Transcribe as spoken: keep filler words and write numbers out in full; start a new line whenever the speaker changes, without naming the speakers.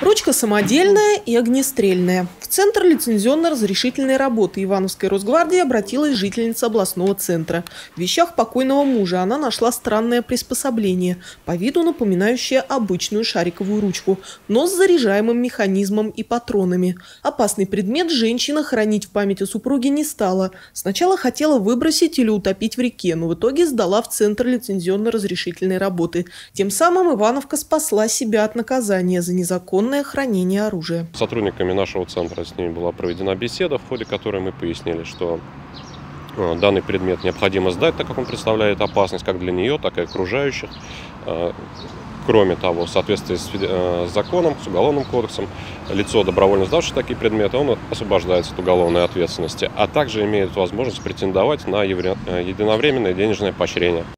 Ручка самодельная и огнестрельная. В Центр лицензионно-разрешительной работы Ивановской Росгвардии обратилась жительница областного центра. В вещах покойного мужа она нашла странное приспособление, по виду напоминающее обычную шариковую ручку, но с заряжаемым механизмом и патронами. Опасный предмет женщина хранить в памяти супруги не стала. Сначала хотела выбросить или утопить в реке, но в итоге сдала в Центр лицензионно-разрешительной работы. Тем самым Ивановка спасла себя от наказания за незаконное хранение оружия.
Сотрудниками нашего центра с ними была проведена беседа, в ходе которой мы пояснили, что данный предмет необходимо сдать, так как он представляет опасность как для нее, так и окружающих. Кроме того, в соответствии с законом, с Уголовным кодексом, лицо, добровольно сдавшее такие предметы, он освобождается от уголовной ответственности, а также имеет возможность претендовать на единовременное денежное поощрение.